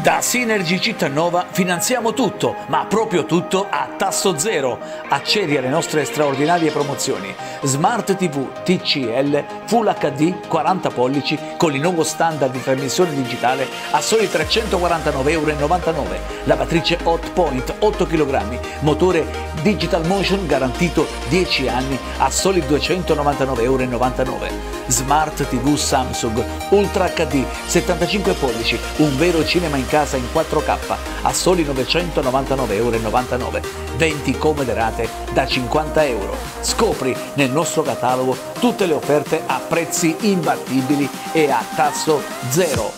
Da Synergy Cittanova finanziamo tutto, ma proprio tutto a tasso zero. Accedi alle nostre straordinarie promozioni. Smart TV TCL Full HD 40 pollici con il nuovo standard di trasmissione digitale a soli 349,99 €. Lavatrice Hot Point 8 kg, motore Digital Motion garantito 10 anni a soli 299,99 €. Smart TV Samsung Ultra HD 75 pollici, un vero cinema in casa in 4K a soli 999,99 €, 20 comode rate da 50 €. Scopri nel nostro catalogo tutte le offerte a prezzi imbattibili e a tasso zero.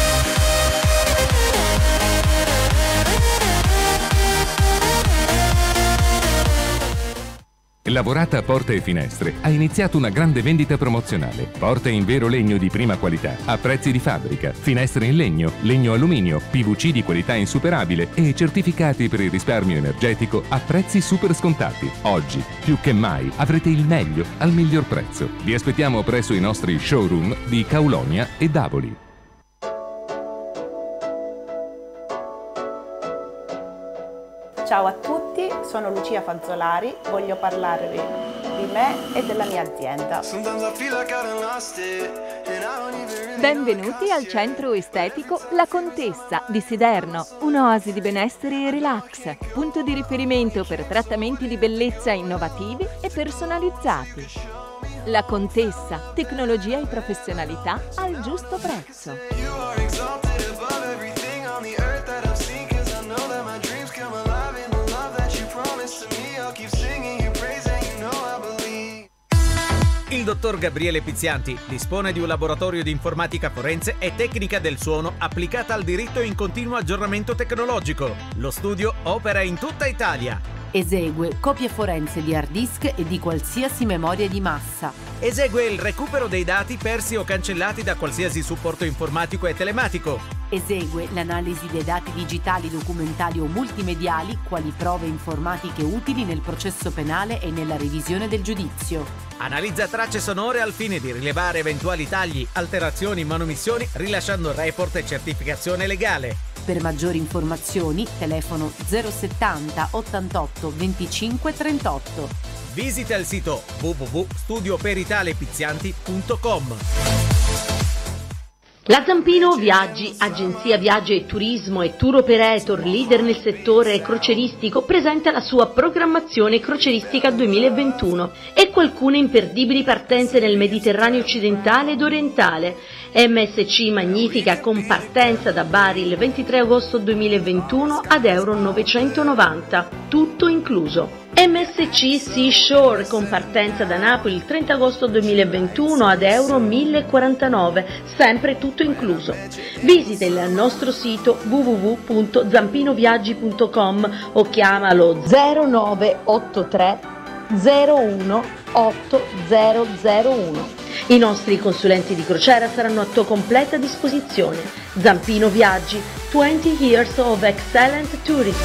Lavorata Porte e Finestre ha iniziato una grande vendita promozionale. Porte in vero legno di prima qualità, a prezzi di fabbrica, finestre in legno, legno alluminio, PVC di qualità insuperabile e certificati per il risparmio energetico a prezzi super scontati. Oggi, più che mai, avrete il meglio al miglior prezzo. Vi aspettiamo presso i nostri showroom di Kaulonia e Davoli. Ciao a tutti, sono Lucia Fazzolari, voglio parlarvi di me e della mia azienda. Benvenuti al centro estetico La Contessa di Siderno, un'oasi di benessere e relax, punto di riferimento per trattamenti di bellezza innovativi e personalizzati. La Contessa, tecnologia e professionalità al giusto prezzo. Il dottor Gabriele Pizzianti dispone di un laboratorio di informatica forense e tecnica del suono applicata al diritto in continuo aggiornamento tecnologico. Lo studio opera in tutta Italia. Esegue copie forense di hard disk e di qualsiasi memoria di massa. Esegue il recupero dei dati persi o cancellati da qualsiasi supporto informatico e telematico. Esegue l'analisi dei dati digitali, documentali o multimediali quali prove informatiche utili nel processo penale e nella revisione del giudizio. Analizza tracce sonore al fine di rilevare eventuali tagli, alterazioni, manomissioni, rilasciando report e certificazione legale. Per maggiori informazioni, telefono 070 88 25 38. Visita il sito www.studioperitalepizianti.com. La Zampino Viaggi, agenzia viaggio e turismo e tour operator leader nel settore croceristico, presenta la sua programmazione crocieristica 2021 e qualcune imperdibili partenze nel Mediterraneo occidentale ed orientale. MSC Magnifica con partenza da Bari il 23 agosto 2021 ad €990, tutto incluso. MSC Seashore con partenza da Napoli il 30 agosto 2021 ad €1049, sempre tutto incluso. Visita il nostro sito www.zampinoviaggi.com o chiamalo 0983 01 8001. I nostri consulenti di crociera saranno a tua completa disposizione. Zampino Viaggi, 20 years of excellent tourism.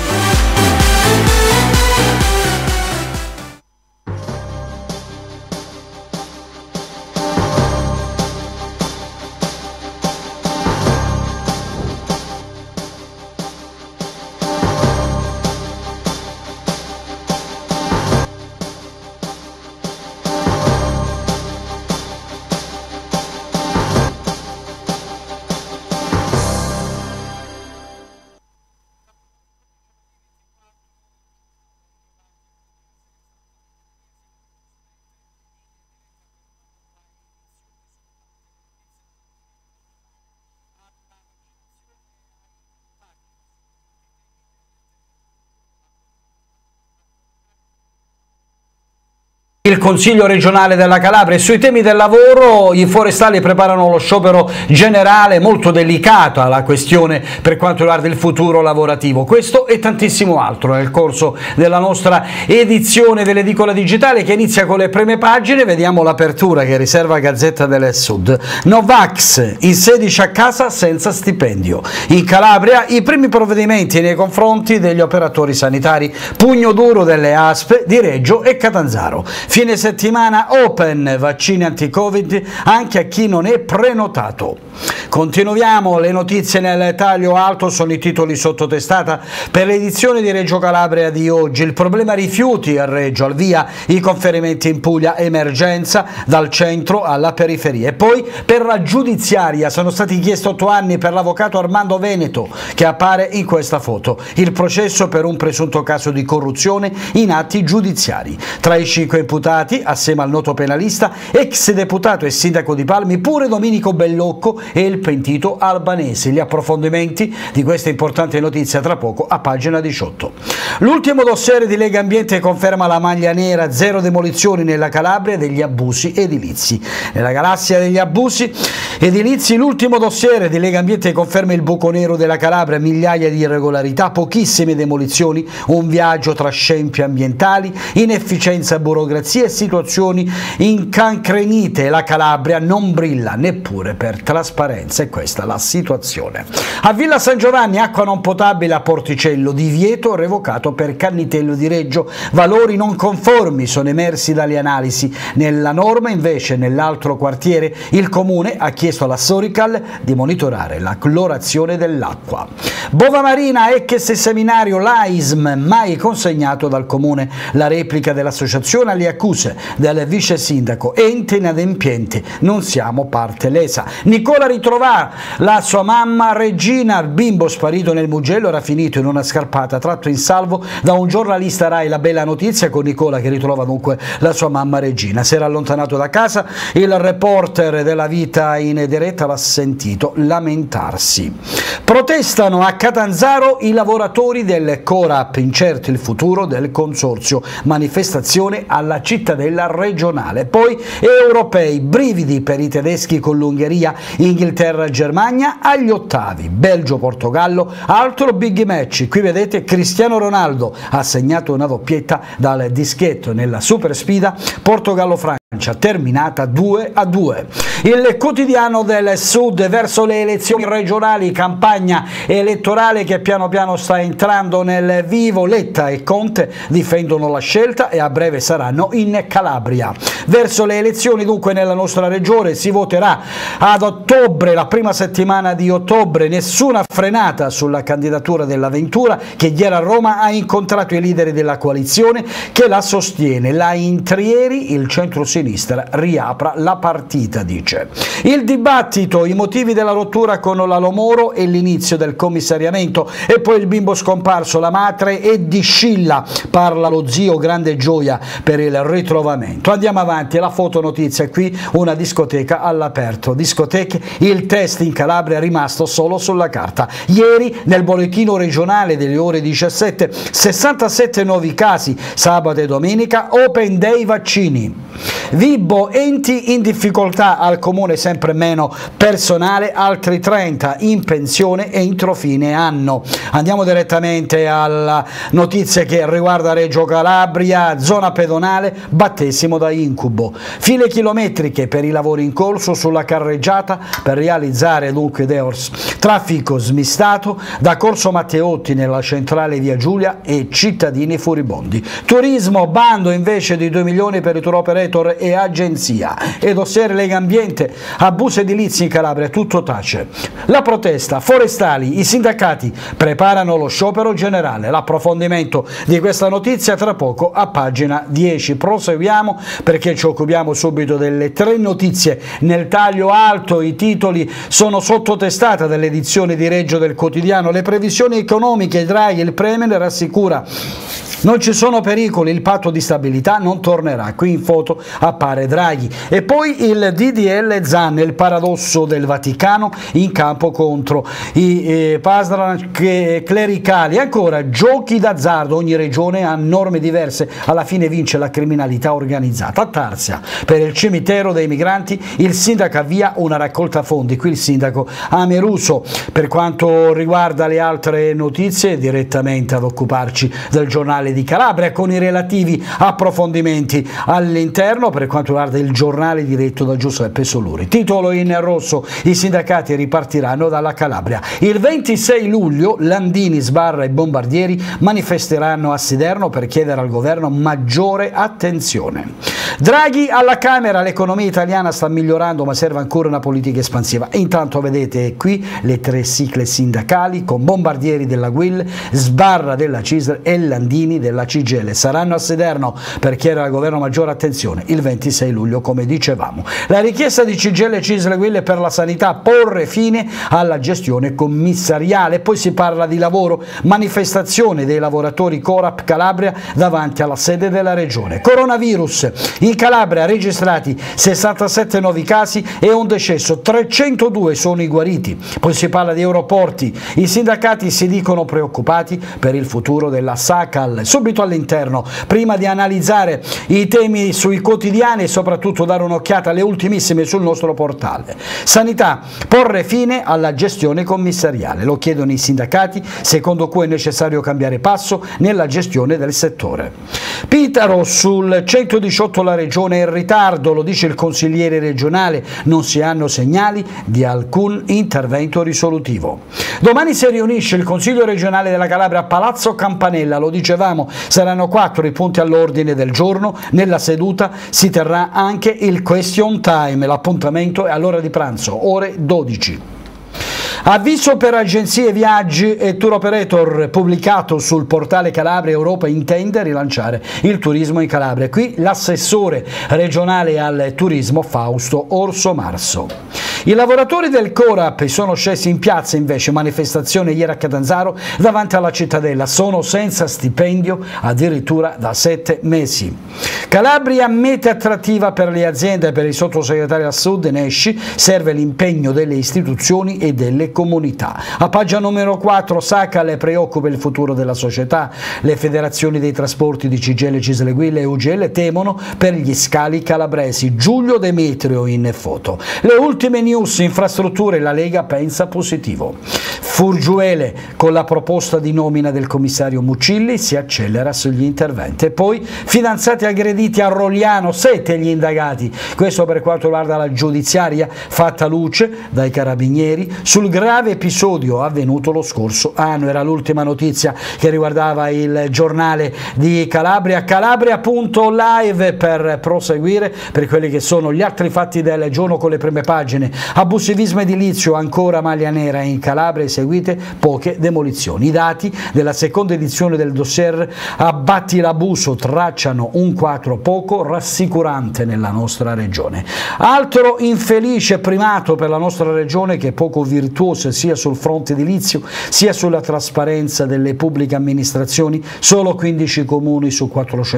Il Consiglio regionale della Calabria e sui temi del lavoro i forestali preparano lo sciopero generale molto delicato alla questione per quanto riguarda il futuro lavorativo. Questo e tantissimo altro nel corso della nostra edizione dell'Edicola Digitale che inizia con le prime pagine. Vediamo l'apertura che riserva Gazzetta del Sud. Novax, i 16 a casa senza stipendio. In Calabria i primi provvedimenti nei confronti degli operatori sanitari. Pugno duro delle ASP di Reggio e Catanzaro. Fine settimana open, vaccini anti-Covid anche a chi non è prenotato. Continuiamo le notizie nel taglio alto, sono i titoli sotto testata per l'edizione di Reggio Calabria di oggi. Il problema rifiuti a Reggio, al via i conferimenti in Puglia, emergenza dal centro alla periferia. E poi per la giudiziaria sono stati chiesti 8 anni per l'avvocato Armando Veneto, che appare in questa foto. Il processo per un presunto caso di corruzione in atti giudiziari. Tra i 5 imputati, assieme al noto penalista, ex deputato e sindaco di Palmi, pure Domenico Bellocco e il pentito albanese. Gli approfondimenti di questa importante notizia tra poco a pagina 18. L'ultimo dossier di Lega Ambiente conferma la maglia nera, 0 demolizioni nella Calabria degli abusi edilizi. Nella galassia degli abusi edilizi, l'ultimo dossier di Lega Ambiente conferma il buco nero della Calabria, migliaia di irregolarità, pochissime demolizioni, un viaggio tra scempi ambientali, inefficienza, burocrazia e situazioni incancrenite. La Calabria non brilla neppure per trasparenza, e questa è la situazione. A Villa San Giovanni acqua non potabile a Porticello, divieto revocato per Cannitello di Reggio, valori non conformi sono emersi dalle analisi. Nella norma invece nell'altro quartiere il comune ha chiesto alla Sorical di monitorare la clorazione dell'acqua. Bova Marina, ex seminario l'AISM, mai consegnato dal comune. La replica dell'associazione alle accuse del vice sindaco, ente inadempiente, non siamo parte lesa. Nicola ritrova la sua mamma Regina, il bimbo sparito nel Mugello era finito in una scarpata, tratto in salvo da un giornalista Rai. La bella notizia con Nicola che ritrova dunque la sua mamma Regina. Si era allontanato da casa, il reporter della Vita in diretta l'ha sentito lamentarsi. Protestano a Catanzaro i lavoratori del Corap, incerto il futuro del consorzio, manifestazione alla cittadella regionale. Poi europei, brividi per i tedeschi con l'Ungheria, Inghilterra-Germania agli ottavi, Belgio-Portogallo, altro big match. Qui vedete Cristiano Ronaldo ha segnato una doppietta dal dischetto nella super sfida Portogallo-Francia, terminata 2-2. Il quotidiano del Sud, verso le elezioni regionali, campagna elettorale che piano piano sta entrando nel vivo. Letta e Conte difendono la scelta e a breve saranno in Calabria. Verso le elezioni dunque nella nostra regione si voterà ad ottobre, la prima settimana di ottobre. Nessuna frenata sulla candidatura della Ventura, che ieri a Roma ha incontrato i leader della coalizione che la sostiene. La Intrieri, il centro-sinistra, riapra la partita, dice. Il dibattito, i motivi della rottura con Lalo Moro e l'inizio del commissariamento, e poi il bimbo scomparso, la madre è di Scilla, parla lo zio, grande gioia per il ritrovamento. Andiamo avanti, la fotonotizia, qui una discoteca all'aperto, discoteche, il test in Calabria è rimasto solo sulla carta. Ieri nel bollettino regionale delle ore 17, 67 nuovi casi, sabato e domenica, open day vaccini. Vibo, enti in difficoltà al comune, sempre meno personale, altri 30 in pensione entro fine anno. Andiamo direttamente alla notizia che riguarda Reggio Calabria, zona pedonale, battesimo da incubo. File chilometriche per i lavori in corso sulla carreggiata per realizzare dunque Deors. Traffico smistato da Corso Matteotti nella centrale via Giulia e cittadini furibondi. Turismo, bando invece di 2 milioni per i tour operator e agenzia. E dossier Lega Ambiente, abusi edilizi in Calabria, tutto tace. La protesta, forestali, i sindacati preparano lo sciopero generale. L'approfondimento di questa notizia tra poco a pagina 10. Proseguiamo perché ci occupiamo subito delle 3 notizie nel taglio alto. I titoli sono sottotestata dell'edizione di Reggio del Quotidiano. Le previsioni economiche, Draghi, il Premier rassicura. Non ci sono pericoli, il patto di stabilità non tornerà. Qui in foto appare Draghi. E poi il DDL Zan, il paradosso del Vaticano in campo contro i pasdran clericali. Ancora giochi d'azzardo, ogni regione ha norme diverse, alla fine vince la criminalità organizzata. A Tarzia, per il cimitero dei migranti, il sindaco avvia una raccolta fondi. Qui il sindaco Ameruso. Per quanto riguarda le altre notizie, direttamente ad occuparci del giornale di Calabria con i relativi approfondimenti all'interno. per quanto riguarda il giornale diretto da Giuseppe Soluri. Titolo in rosso: i sindacati ripartiranno dalla Calabria. Il 26 luglio Landini, Sbarra e Bombardieri manifesteranno a Siderno per chiedere al governo maggiore attenzione. Draghi alla Camera: l'economia italiana sta migliorando ma serve ancora una politica espansiva. E intanto vedete qui le 3 sigle sindacali con Bombardieri della UIL, Sbarra della CISL e Landini della CGIL. Saranno a Siderno per chiedere al governo maggiore attenzione il 26 luglio, come dicevamo. La richiesta di CGIL, CISL e UIL per la sanità: porre fine alla gestione commissariale. Poi si parla di lavoro, manifestazione dei lavoratori Corap Calabria davanti alla sede della regione. Coronavirus: in Calabria registrati 67 nuovi casi e un decesso, 302 sono i guariti. Poi si parla di aeroporti, i sindacati si dicono preoccupati per il futuro della Sacal. Subito all'interno, prima di analizzare i temi sui quotidiani e soprattutto dare un'occhiata alle ultimissime sul nostro portale. Sanità: porre fine alla gestione commissariale, lo chiedono i sindacati, secondo cui è necessario cambiare passo nella gestione del settore. Pitaro: sul 118 la regione è in ritardo, lo dice il consigliere regionale, non si hanno segnali di alcun intervento risolutivo. Domani si riunisce il Consiglio regionale della Calabria a Palazzo Campanella, lo dicevamo, saranno 4 i punti all'ordine del giorno. Nella seduta si terrà anche il question time, l'appuntamento è all'ora di pranzo, ore 12. Avviso per agenzie viaggi e tour operator pubblicato sul portale Calabria. Europa intende rilanciare il turismo in Calabria. Qui l'assessore regionale al turismo Fausto Orso Marso. I lavoratori del Corap sono scesi in piazza invece, manifestazione ieri a Catanzaro davanti alla cittadella, sono senza stipendio addirittura da 7 mesi. Calabria meta attrattiva per le aziende e per il sottosegretario al Sud Nesci, serve l'impegno delle istituzioni e delle comunità. A pagina numero 4 Sacal preoccupa il futuro della società, le federazioni dei trasporti di CGIL, CISL, UIL e UGL temono per gli scali calabresi. Giulio Demetrio in foto. Le ultime news, infrastrutture, la Lega pensa positivo. Furgiuele: con la proposta di nomina del commissario Mucilli si accelera sugli interventi. E poi fidanzati aggrediti a Rogliano, 7 gli indagati, questo per quanto riguarda la giudiziaria, fatta luce dai carabinieri sul grave episodio avvenuto lo scorso anno. Era l'ultima notizia che riguardava il giornale di Calabria. Calabria.live per proseguire per quelli che sono gli altri fatti del giorno con le prime pagine. Abusivismo edilizio, ancora maglia nera in Calabria, eseguite poche demolizioni. I dati della seconda edizione del dossier Abbatti l'abuso tracciano un quadro poco rassicurante nella nostra regione. Altro infelice primato per la nostra regione, che è poco virtuosa sia sul fronte edilizio sia sulla trasparenza delle pubbliche amministrazioni. Solo 15 comuni su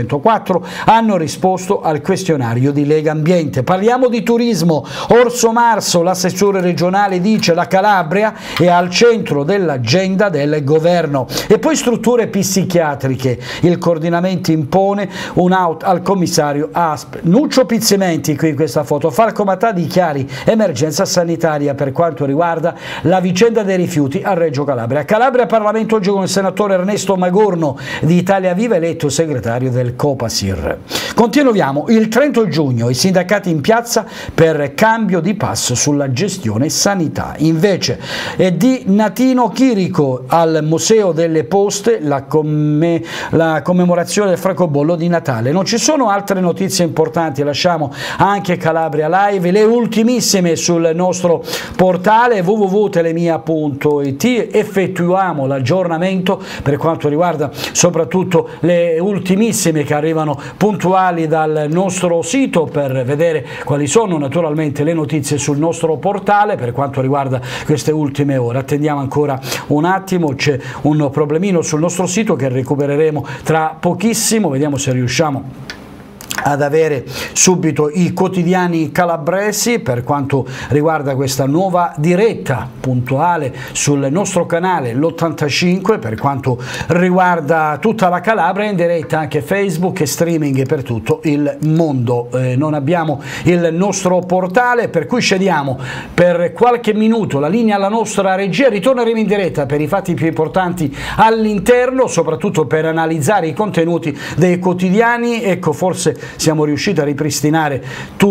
404 hanno risposto al questionario di Lega Ambiente. Parliamo di turismo. Orso Marso, l'assessore regionale, dice la Calabria è al centro dell'agenda del governo. E poi strutture psichiatriche, il coordinamento impone un out al commissario ASP. Nuccio Pizzimenti qui in questa foto. Falco Matà dichiari emergenza sanitaria per quanto riguarda la vicenda dei rifiuti a Reggio Calabria. Calabria Parlamento oggi con il senatore Ernesto Magorno di Italia Viva, eletto segretario del Copasir. Continuiamo. Il 30 giugno i sindacati in piazza per cambio di passo sulla gestione sanità. Invece è di Natino Chirico al Museo delle Poste la commemorazione del francobollo di Natale. Non ci sono altre notizie importanti, lasciamo anche Calabria Live, le ultimissime sul nostro portale www.telemia.it. effettuiamo l'aggiornamento per quanto riguarda soprattutto le ultimissime che arrivano puntuali dal nostro sito, per vedere quali sono naturalmente le notizie sul nostro portale per quanto riguarda queste ultime ore. Attendiamo ancora un attimo, c'è un problemino sul nostro sito che recupereremo tra pochissimo, vediamo se riusciamo ad avere subito i quotidiani calabresi per quanto riguarda questa nuova diretta puntuale sul nostro canale, l'85, per quanto riguarda tutta la Calabria, in diretta anche Facebook e streaming per tutto il mondo. Non abbiamo il nostro portale, per cui cediamo per qualche minuto la linea alla nostra regia, ritorneremo in diretta per i fatti più importanti all'interno, soprattutto per analizzare i contenuti dei quotidiani. Ecco, forse siamo riusciti a ripristinare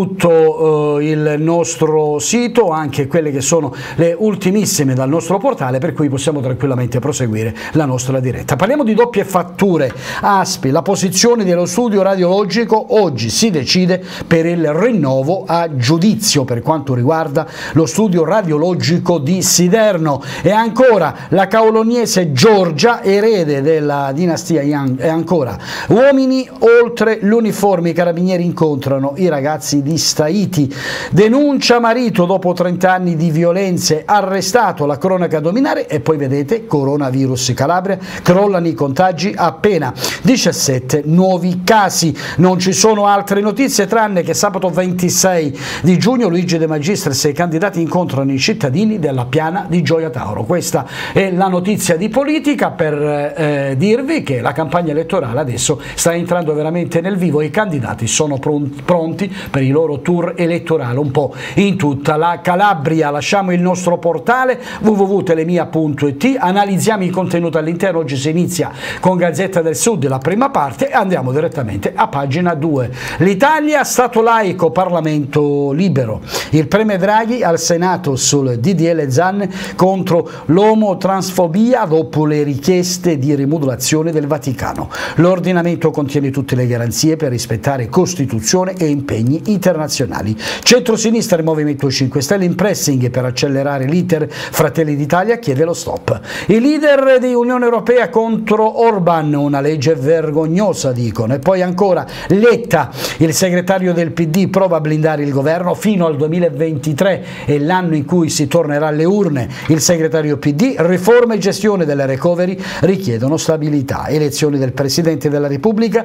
tutto il nostro sito, anche quelle che sono le ultimissime dal nostro portale, per cui possiamo tranquillamente proseguire la nostra diretta. Parliamo di doppie fatture. ASPI, la posizione dello studio radiologico, oggi si decide per il rinnovo a giudizio per quanto riguarda lo studio radiologico di Siderno. E ancora la caoloniese Giorgia, erede della dinastia Yang. E ancora uomini oltre l'uniforme, i carabinieri incontrano i ragazzi di Staiti. Denuncia marito dopo 30 anni di violenze, arrestato, la cronaca a dominare. E poi vedete, coronavirus Calabria, crollano i contagi, appena 17 nuovi casi. Non ci sono altre notizie tranne che sabato 26 di giugno Luigi De Magistris e i candidati incontrano i cittadini della Piana di Gioia Tauro. Questa è la notizia di politica, per dirvi che la campagna elettorale adesso sta entrando veramente nel vivo e i candidati sono pronti per il loro tour elettorale un po' in tutta la Calabria. Lasciamo il nostro portale www.telemia.it, analizziamo i contenuti all'interno. Oggi si inizia con Gazzetta del Sud, la prima parte, e andiamo direttamente a pagina 2. L'Italia, Stato laico, Parlamento libero. Il premier Draghi al Senato sul DDL Zan contro l'omotransfobia dopo le richieste di rimodulazione del Vaticano. L'ordinamento contiene tutte le garanzie per rispettare Costituzione e impegni internazionali. Centrosinistra e Movimento 5 Stelle in pressing per accelerare l'iter. Fratelli d'Italia chiede lo stop. I leader di Unione Europea contro Orban, una legge vergognosa dicono. E poi ancora Letta, il segretario del PD, prova a blindare il governo fino al 2023, è l'anno in cui si tornerà alle urne. Il segretario PD, riforma e gestione delle recovery richiedono stabilità. Elezioni del Presidente della Repubblica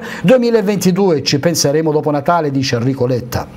2022, ci penseremo dopo Natale, dice Enrico Letta.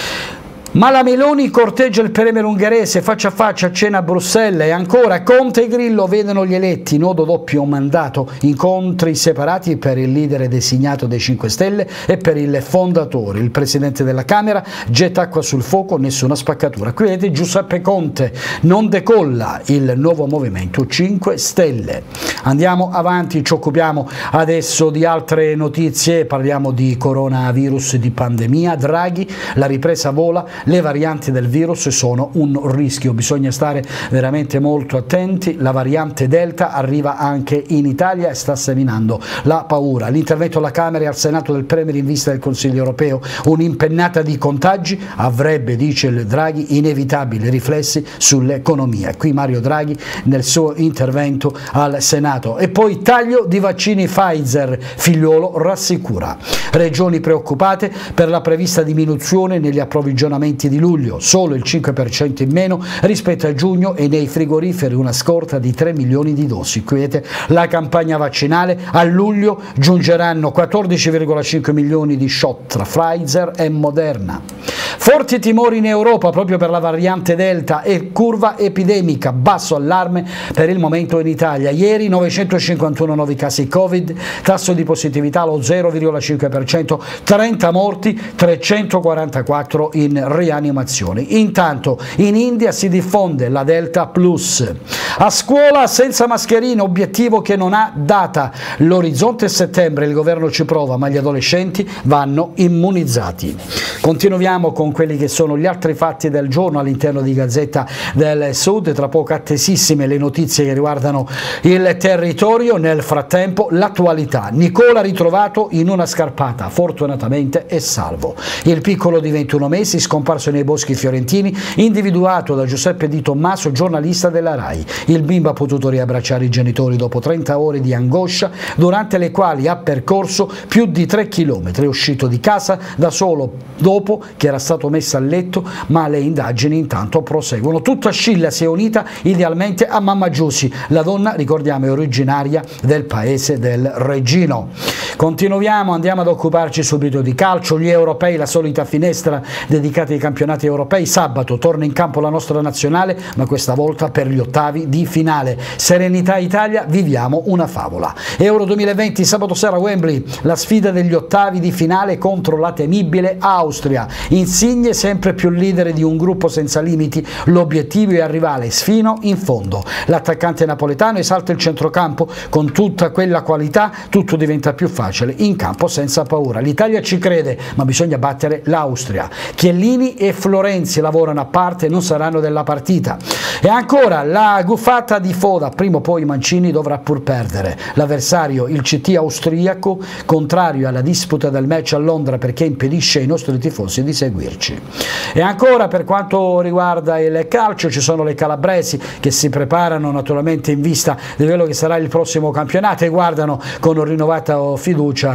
Ma la Meloni corteggia il premier ungherese, faccia a faccia a cena a Bruxelles. E ancora Conte e Grillo vedono gli eletti, nodo doppio mandato, incontri separati per il leader designato dei 5 Stelle e per il fondatore. Il presidente della Camera getta acqua sul fuoco, nessuna spaccatura. Qui vedete Giuseppe Conte, non decolla il nuovo Movimento 5 Stelle. Andiamo avanti, ci occupiamo adesso di altre notizie, parliamo di coronavirus, di pandemia. Draghi, la ripresa vola, le varianti del virus sono un rischio, bisogna stare veramente molto attenti. La variante Delta arriva anche in Italia e sta seminando la paura. L'intervento alla Camera e al Senato del Premier in vista del Consiglio europeo, un'impennata di contagi avrebbe, dice il Draghi, inevitabili riflessi sull'economia. Qui Mario Draghi nel suo intervento al Senato. E poi taglio di vaccini Pfizer, Figliuolo rassicura. Regioni preoccupate per la prevista diminuzione negli approvvigionamenti di luglio, solo il 5% in meno rispetto a giugno e nei frigoriferi una scorta di 3 milioni di dosi. Qui vedete la campagna vaccinale, a luglio giungeranno 14,5 milioni di shot tra Pfizer e Moderna. Forti timori in Europa proprio per la variante Delta e curva epidemica, basso allarme per il momento in Italia. Ieri 951 nuovi casi Covid, tasso di positività allo 0,5%, 30 morti, 344 in rianimazione. Intanto in India si diffonde la Delta Plus. A scuola senza mascherine, obiettivo che non ha data. L'orizzonte è settembre, il governo ci prova, ma gli adolescenti vanno immunizzati. Continuiamo con quelli che sono gli altri fatti del giorno all'interno di Gazzetta del Sud. Tra poco attesissime le notizie che riguardano il territorio. Nel frattempo l'attualità. Nicola ritrovato in una scarpata, fortunatamente è salvo. Il piccolo di 21 mesi scomparso nei boschi fiorentini, individuato da Giuseppe Di Tommaso, giornalista della RAI. Il bimbo ha potuto riabbracciare i genitori dopo 30 ore di angoscia, durante le quali ha percorso più di 3 chilometri. È uscito di casa da solo dopo che era stato messo a letto, ma le indagini intanto proseguono. Tutta Scilla si è unita idealmente a Mamma Giussi. La donna, ricordiamo, è originaria del paese del Reggino. Continuiamo, andiamo ad occuparci subito di calcio. Gli europei, la solita finestra dedicata ai campionati europei. Sabato torna in campo la nostra nazionale, ma questa volta per gli ottavi di finale. Serenità Italia, viviamo una favola. Euro 2020, sabato sera a Wembley, la sfida degli ottavi di finale contro la temibile Austria. In Insigne sempre più leader di un gruppo senza limiti, l'obiettivo è arrivare fino in fondo. L'attaccante napoletano esalta il centrocampo, con tutta quella qualità tutto diventa più facile, in campo senza paura. L'Italia ci crede, ma bisogna battere l'Austria. Chiellini e Florenzi lavorano a parte, non saranno della partita. E ancora la guffata di Foda, prima o poi Mancini dovrà pur perdere. L'avversario, il CT austriaco, contrario alla disputa del match a Londra perché impedisce ai nostri tifosi di seguirci. E ancora per quanto riguarda il calcio ci sono le calabresi che si preparano naturalmente in vista di quello che sarà il prossimo campionato e guardano con rinnovata fiducia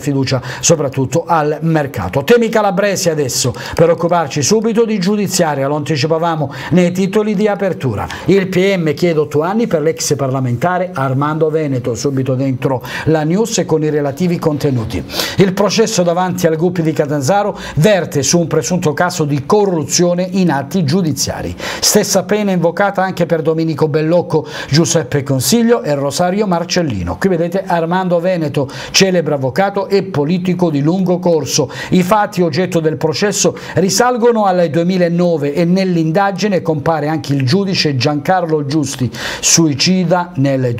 soprattutto al mercato. Temi calabresi adesso per occuparci subito di giudiziaria, lo anticipavamo nei titoli di apertura. Il PM chiede 8 anni per l'ex parlamentare Armando Veneto, subito dentro la news e con i relativi contenuti. Il processo davanti al GUP di Catanzaro verte su un presunto caso di corruzione in atti giudiziari. Stessa pena invocata anche per Domenico Bellocco, Giuseppe Consiglio e Rosario Marcellino. Qui vedete Armando Veneto, celebre avvocato e politico di lungo corso. I fatti oggetto del processo risalgono al 2009 e nell'indagine compare anche il giudice Giancarlo Giusti, suicida nel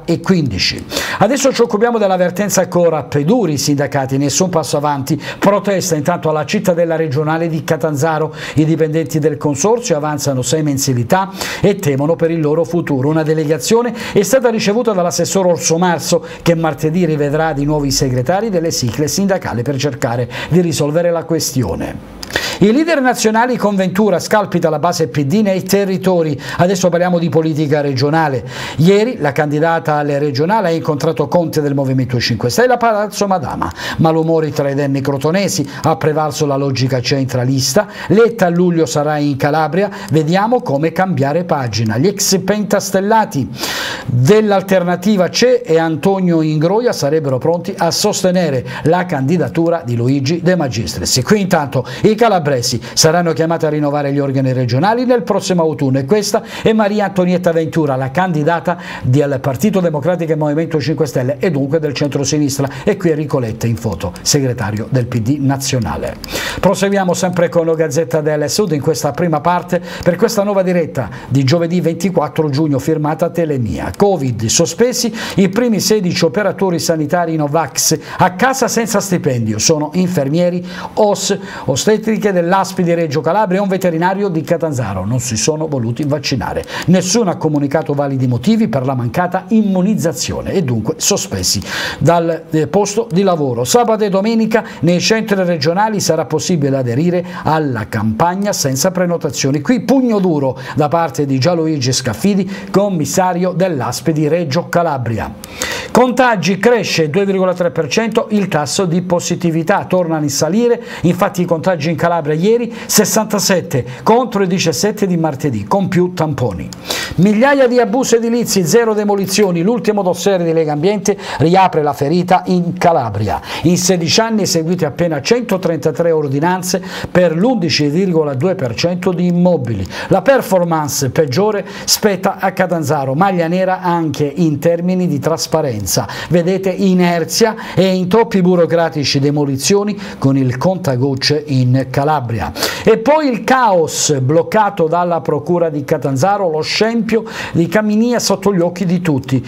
2015. Adesso ci occupiamo dell'avvertenza Corap, duri i sindacati, nessun passo avanti, protesta intanto alla cittadella regionale di Catanzaro, i dipendenti del consorzio avanzano 6 mensilità e temono per il loro futuro. Una delegazione è stata ricevuta dall'assessore Orso Marso che martedì rivedrà di nuovo i segretari delle sigle sindacali per cercare di risolvere la questione. I leader nazionali con Ventura, scalpita la base PD nei territori. Adesso parliamo di politica regionale. Ieri la candidata alle regionali ha incontrato Conte del Movimento 5 Stelle a Palazzo Madama. Malumori tra i denni crotonesi, ha prevalso la logica centralista. Letta a luglio sarà in Calabria, vediamo come cambiare pagina. Gli ex pentastellati dell'Alternativa C'è e Antonio Ingroia sarebbero pronti a sostenere la candidatura di Luigi De Magistris. Qui intanto i calabresi saranno chiamati a rinnovare gli organi regionali nel prossimo autunno e questa è Maria Antonietta Ventura, la candidata del Partito Democratico e Movimento 5 Stelle e dunque del centro-sinistra, e qui Enrico Letta in foto, segretario del PD nazionale. Proseguiamo sempre con la Gazzetta del Sud in questa prima parte per questa nuova diretta di giovedì 24 giugno firmata Telemia. Covid, sospesi i primi 16 operatori sanitari Novax a casa senza stipendio, sono infermieri, OS, ostetriche dell'ASP di Reggio Calabria e un veterinario di Catanzaro, non si sono voluti vaccinare. Nessuno ha comunicato validi motivi per la mancata immunizzazione e dunque sospesi dal posto di lavoro. Sabato e domenica nei centri regionali sarà possibile aderire alla campagna senza prenotazioni. Qui pugno duro da parte di Gianluigi Scaffidi, commissario dell'ASP di Reggio Calabria. Contagi, cresce 2,3% il tasso di positività, tornano a salire, infatti i contagi in Calabria ieri 67 contro i 17 di martedì, con più tamponi. Migliaia di abusi edilizi, 0 demolizioni, l'ultimo dossier di Lega Ambiente riapre la ferita in Calabria. In 16 anni eseguite appena 133 ordinanze per l'11,2% di immobili. La performance peggiore spetta a Catanzaro, maglia nera anche in termini di trasparenza. Vedete inerzia e intoppi burocratici, demolizioni con il contagocce in Calabria. E poi il caos bloccato dalla procura di Catanzaro, lo scempio di Caminia sotto gli occhi di tutti.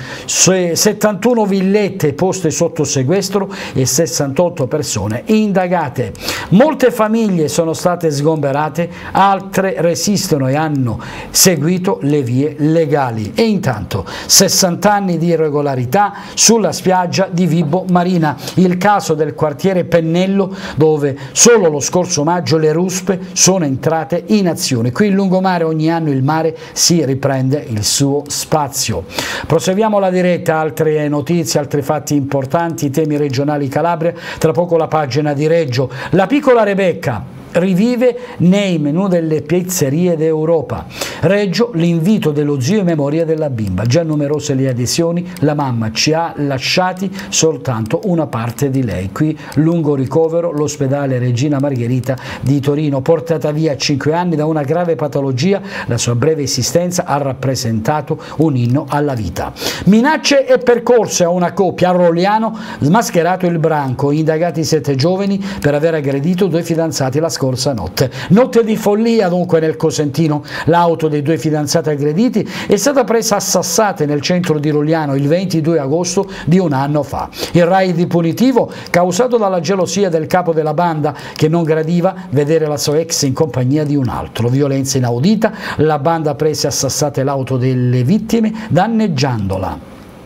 71 villette poste sotto sequestro e 68 persone indagate. Molte famiglie sono state sgomberate, altre resistono e hanno seguito le vie legali. E intanto 60 anni di irregolarità sulla spiaggia di Vibo Marina, il caso del quartiere Pennello dove solo lo scorso maggio le ruspe sono entrate in azione. Qui in lungomare ogni anno il mare si riprende il suo spazio. Proseguiamo la diretta, altre notizie, altri fatti importanti, temi regionali Calabria, tra poco la pagina di Reggio. La piccola Rebecca rivive nei menù delle pizzerie d'Europa. Reggio, l'invito dello zio in memoria della bimba. Già numerose le adesioni, la mamma ci ha lasciati soltanto una parte di lei. Qui lungo ricovero l'ospedale Regina Margherita di Torino, portata via a 5 anni da una grave patologia. La sua breve esistenza ha rappresentato un inno alla vita. Minacce e percorse a una coppia. A Rogliano smascherato il branco, indagati 7 giovani per aver aggredito 2 fidanzati. La scorsa notte. Notte di follia dunque nel Cosentino. L'auto dei due fidanzati aggrediti è stata presa a Sassate nel centro di Rogliano il 22 agosto di un anno fa. Il raid punitivo causato dalla gelosia del capo della banda che non gradiva vedere la sua ex in compagnia di un altro. Violenza inaudita, la banda prese a Sassate l'auto delle vittime danneggiandola.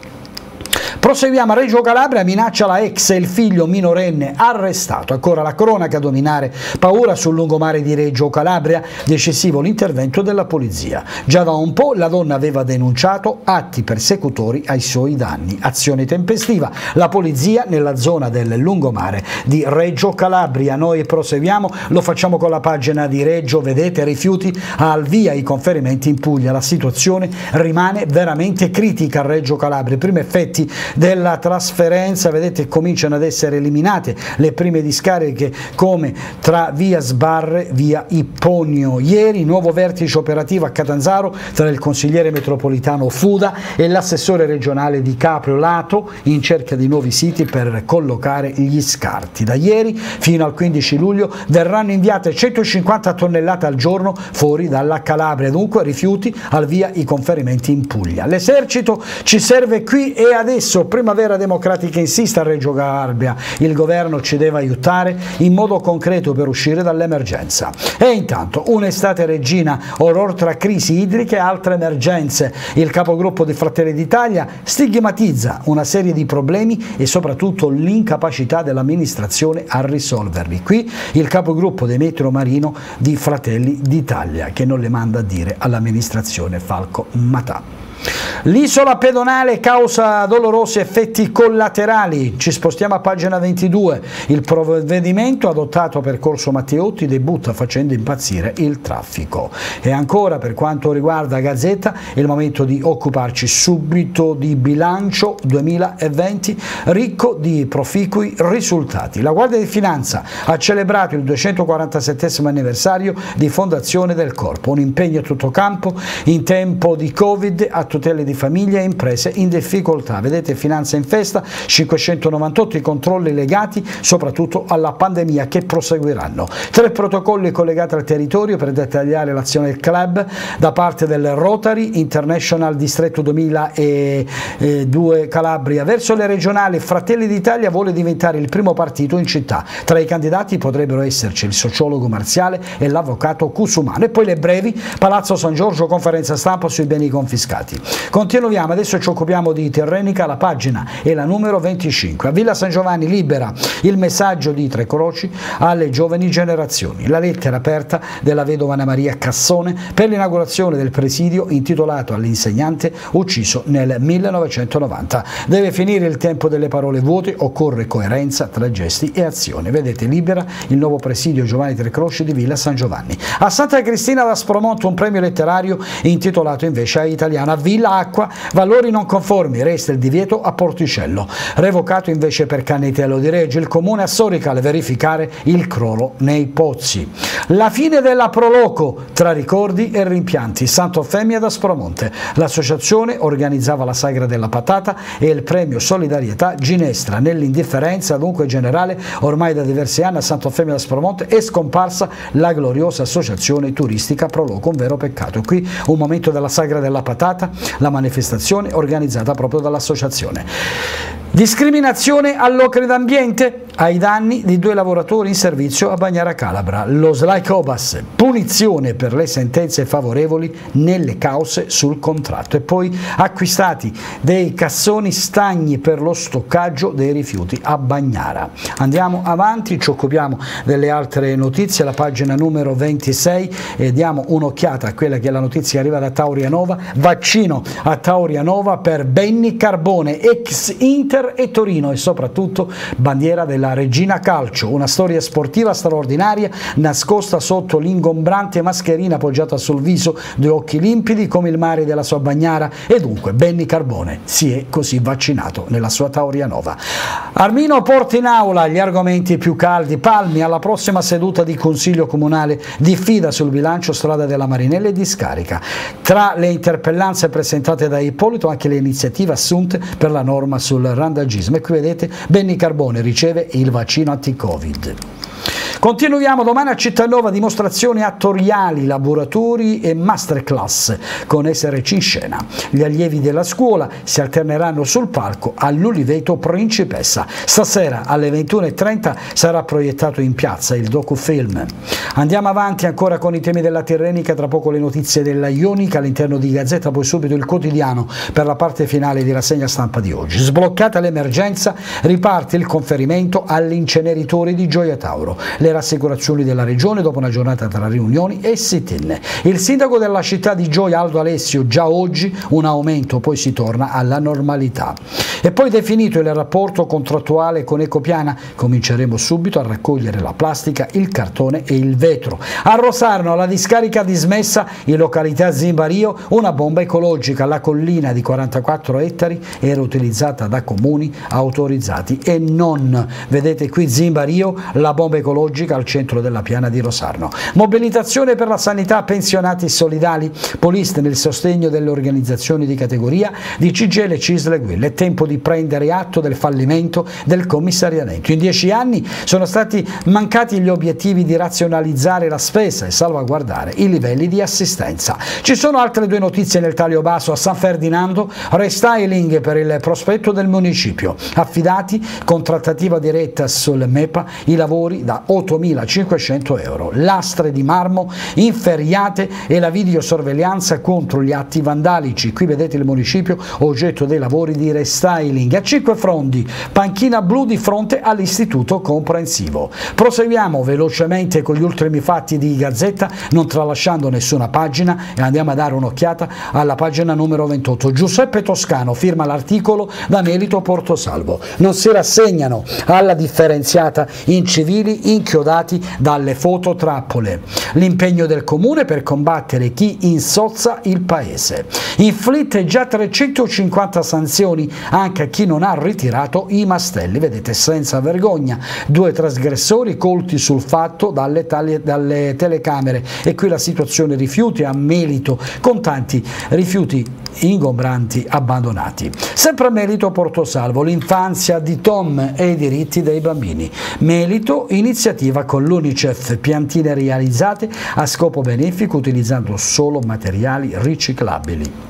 Proseguiamo a Reggio Calabria, minaccia la ex e il figlio minorenne arrestato. Ancora la cronaca a dominare, paura sul lungomare di Reggio Calabria, decisivo l'intervento della polizia. Già da un po' la donna aveva denunciato atti persecutori ai suoi danni. Azione tempestiva, la polizia nella zona del lungomare di Reggio Calabria. Noi proseguiamo, lo facciamo con la pagina di Reggio, vedete rifiuti al via i conferimenti in Puglia. La situazione rimane veramente critica a Reggio Calabria. I primi effetti della trasferenza, vedete, cominciano ad essere eliminate le prime discariche come tra via Sbarre, via Ipponio. Ieri nuovo vertice operativo a Catanzaro tra il consigliere metropolitano Fuda e l'assessore regionale di Caprio Lato in cerca di nuovi siti per collocare gli scarti. Da ieri fino al 15 luglio verranno inviate 150 tonnellate al giorno fuori dalla Calabria, dunque rifiuti al via i conferimenti in Puglia. L'esercito ci serve qui e adesso. Primavera Democratica insiste a Reggio Calabria, il governo ci deve aiutare in modo concreto per uscire dall'emergenza. E intanto un'estate reggina, orror tra crisi idriche e altre emergenze. Il capogruppo di Fratelli d'Italia stigmatizza una serie di problemi e soprattutto l'incapacità dell'amministrazione a risolverli. Qui il capogruppo Demetrio Marino di Fratelli d'Italia che non le manda a dire all'amministrazione Falco Matà. L'isola pedonale causa dolorosi effetti collaterali. Ci spostiamo a pagina 22. Il provvedimento adottato per Corso Matteotti debutta facendo impazzire il traffico. E ancora per quanto riguarda Gazzetta, è il momento di occuparci subito di bilancio 2020 ricco di proficui risultati. La Guardia di Finanza ha celebrato il 247° anniversario di fondazione del Corpo, un impegno a tutto campo in tempo di Covid a tutela di famiglie e imprese in difficoltà. Vedete, finanza in festa, 598 i controlli legati soprattutto alla pandemia che proseguiranno. 3 protocolli collegati al territorio per dettagliare l'azione del club da parte del Rotary International Distretto 2002 Calabria. Verso le regionali, Fratelli d'Italia vuole diventare il primo partito in città. Tra i candidati potrebbero esserci il sociologo Marziale e l'avvocato Cusumano. E poi le brevi, Palazzo San Giorgio, conferenza stampa sui beni confiscati. Continuiamo, adesso ci occupiamo di Terrenica, la pagina è la numero 25. A Villa San Giovanni Libera, il messaggio di Tre Croci alle giovani generazioni. La lettera aperta della vedova Anna Maria Cassone per l'inaugurazione del presidio intitolato all'insegnante ucciso nel 1990. Deve finire il tempo delle parole vuote, occorre coerenza tra gesti e azioni. Vedete, Libera, il nuovo presidio Giovanni Tre Croci di Villa San Giovanni. A Santa Cristina d'Aspromonte un premio letterario intitolato invece a Italiana. Villa Acqua, valori non conformi, resta il divieto a Porticello. Revocato invece per Cannitello di Reggio, il comune a Sorical verificare il crollo nei pozzi. La fine della Proloco tra ricordi e rimpianti, Santo Eufemia d'Aspromonte. L'associazione organizzava la Sagra della Patata e il premio Solidarietà Ginestra. Nell'indifferenza dunque generale, ormai da diversi anni a Santo Eufemia d'Aspromonte è scomparsa la gloriosa associazione turistica Proloco, un vero peccato. Qui un momento della Sagra della Patata, la manifestazione organizzata proprio dall'associazione. Discriminazione all'ocre d'ambiente ai danni di 2 lavoratori in servizio a Bagnara Calabra. Lo SLAI Cobas, punizione per le sentenze favorevoli nelle cause sul contratto. E poi acquistati dei cassoni stagni per lo stoccaggio dei rifiuti a Bagnara. Andiamo avanti, ci occupiamo delle altre notizie, la pagina numero 26 e diamo un'occhiata a quella che è la notizia che arriva da Taurianova. Vaccino a Taurianova per Benny Carbone, ex Inter e Torino, e soprattutto bandiera della Regina Calcio, una storia sportiva straordinaria nascosta sotto l'ingombrante mascherina appoggiata sul viso, 2 occhi limpidi come il mare della sua Bagnara, e dunque Benny Carbone si è così vaccinato nella sua Taurianova. Armino porta in aula gli argomenti più caldi. Palmi alla prossima seduta di Consiglio Comunale diffida sul bilancio Strada della Marinella e discarica. Tra le interpellanze presentate da Ippolito anche le iniziative assunte per la norma sul randagismo. E qui vedete Benny Carbone riceve il vaccino anti-Covid. Continuiamo domani a Cittanova, dimostrazioni attoriali, laboratori e masterclass con SRC in scena. Gli allievi della scuola si alterneranno sul palco all'Uliveto Principessa. Stasera alle 21:30 sarà proiettato in piazza il docufilm. Andiamo avanti ancora con i temi della Tirrenica, tra poco le notizie della Ionica all'interno di Gazzetta, poi subito il quotidiano per la parte finale di rassegna stampa di oggi. Sbloccata l'emergenza, riparte il conferimento all'inceneritore di Gioia Tauro. Le rassicurazioni della regione dopo una giornata tra riunioni e sit-in. Il sindaco della città di Gioia, Aldo Alessio, già oggi un aumento, poi si torna alla normalità. E poi definito il rapporto contrattuale con Ecopiana, cominceremo subito a raccogliere la plastica, il cartone e il vetro. A Rosarno, alla discarica dismessa in località Zimbario, una bomba ecologica. La collina di 44 ettari era utilizzata da comuni autorizzati e non. Vedete qui Zimbario, la bomba ecologica al centro della piana di Rosarno. Mobilitazione per la sanità, pensionati solidali, Polist nel sostegno delle organizzazioni di categoria di CGIL, CISL e UIL. È tempo di prendere atto del fallimento del commissariamento. In 10 anni sono stati mancati gli obiettivi di razionalizzare la spesa e salvaguardare i livelli di assistenza. Ci sono altre due notizie nel taglio basso. A San Ferdinando, restyling per il prospetto del municipio. Affidati con trattativa diretta sul MEPA i lavori da 8.500 euro. Lastre di marmo inferriate e la videosorveglianza contro gli atti vandalici. Qui vedete il municipio oggetto dei lavori di restyling. A Cinque Frondi, panchina blu di fronte all'istituto comprensivo. Proseguiamo velocemente con gli ultimi fatti di Gazzetta, non tralasciando nessuna pagina, e andiamo a dare un'occhiata alla pagina numero 28. Giuseppe Toscano firma l'articolo da Melito Portosalvo. Non si rassegnano alla differenziata in civili inchiodati dalle fototrappole. L'impegno del comune per combattere chi insozza il paese. Inflitte già 350 sanzioni anche a chi non ha ritirato i mastelli. Vedete, senza vergogna, 2 trasgressori colti sul fatto dalle telecamere. E qui la situazione rifiuti a Melito, con tanti rifiuti ingombranti abbandonati. Sempre a Melito Portosalvo, l'infanzia di Tom e i diritti dei bambini. Melito, iniziativa con l'Unicef, piantine realizzate a scopo benefico utilizzando solo materiali riciclabili.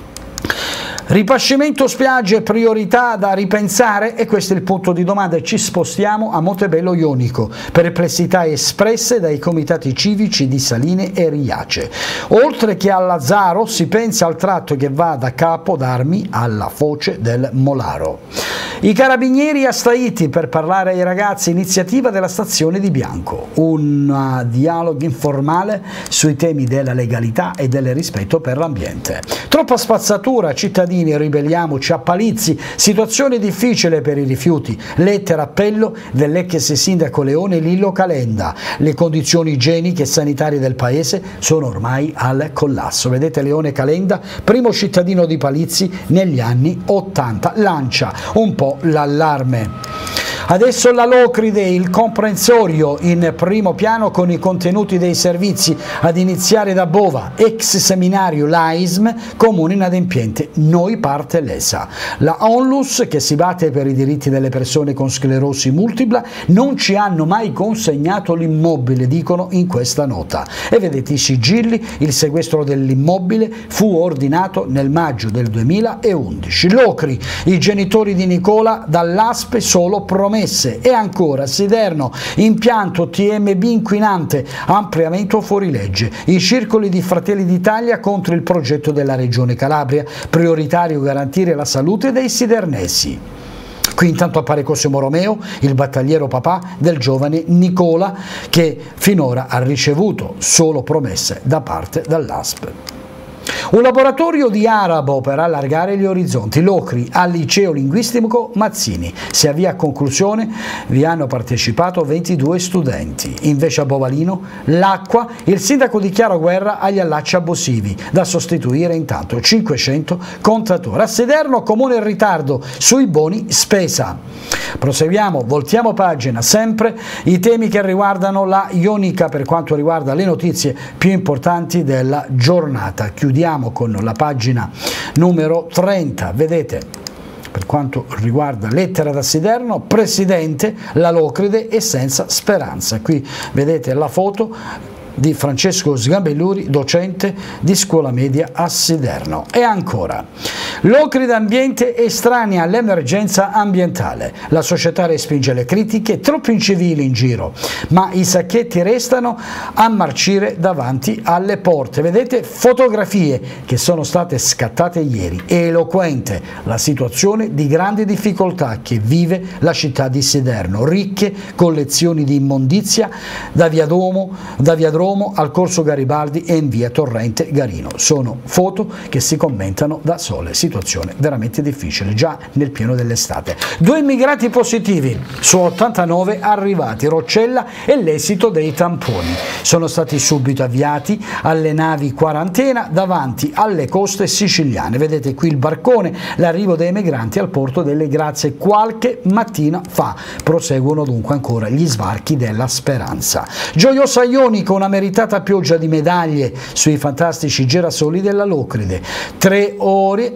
Ripascimento spiagge, priorità da ripensare, e questo è il punto di domanda. Ci spostiamo a Montebello Ionico, perplessità espresse dai comitati civici di Saline e Riace. Oltre che a Lazzaro si pensa al tratto che va da Capo d'Armi alla foce del Molaro. I carabinieri a Staiti per parlare ai ragazzi, iniziativa della stazione di Bianco, un dialogo informale sui temi della legalità e del rispetto per l'ambiente. Troppa spazzatura, cittadini, ribelliamoci a Palizzi, situazione difficile per i rifiuti, lettera appello dell'ex sindaco Leone Lillo Calenda. Le condizioni igieniche e sanitarie del paese sono ormai al collasso. Vedete Leone Calenda, primo cittadino di Palizzi negli anni 80, lancia un po' l'allarme. Adesso la Locride, il comprensorio in primo piano con i contenuti dei servizi, ad iniziare da Bova, ex seminario l'AISM, comune inadempiente, noi parte lesa. La Onlus, che si batte per i diritti delle persone con sclerosi multipla, non ci hanno mai consegnato l'immobile, dicono in questa nota. E vedete i sigilli, il sequestro dell'immobile fu ordinato nel maggio del 2011. Locri, i genitori di Nicola dall'ASP solo promesse. E ancora Siderno, impianto TMB inquinante, ampliamento fuori legge. I circoli di Fratelli d'Italia contro il progetto della Regione Calabria, prioritario garantire la salute dei sidernesi. Qui intanto appare Cosimo Romeo, il battagliero papà del giovane Nicola, che finora ha ricevuto solo promesse da parte dell'ASP. Un laboratorio di arabo per allargare gli orizzonti. Locri al liceo linguistico Mazzini si avvia a conclusione, vi hanno partecipato 22 studenti. Invece a Bovalino l'acqua, il sindaco dichiara guerra agli allacci abusivi, da sostituire intanto 500 contatori. A Sederno comune in ritardo sui boni spesa. Proseguiamo, voltiamo pagina, sempre i temi che riguardano la Ionica per quanto riguarda le notizie più importanti della giornata. Chiudiamo con la pagina numero 30, vedete. per quanto riguarda lettera da Siderno, presidente, la Locride è senza speranza. Qui vedete la foto di Francesco Sgambelluri, docente di scuola media a Siderno. E ancora, Locride Ambiente estranea all'emergenza ambientale, la società respinge le critiche, troppi incivili in giro, ma i sacchetti restano a marcire davanti alle porte. Vedete fotografie che sono state scattate ieri, è eloquente la situazione di grande difficoltà che vive la città di Siderno, ricche collezioni di immondizia da Via Duomo al Corso Garibaldi e in via Torrente Garino. Sono foto che si commentano da sole, situazione veramente difficile già nel pieno dell'estate. 2 immigrati positivi su 89 arrivati, Roccella e l'esito dei tamponi. Sono stati subito avviati alle navi quarantena davanti alle coste siciliane. Vedete qui il barcone, l'arrivo dei migranti al porto delle Grazie qualche mattina fa. Proseguono dunque ancora gli sbarchi della Speranza. Gioiosa Ionica, una meritata pioggia di medaglie sui fantastici girasoli della Locride, 3 ore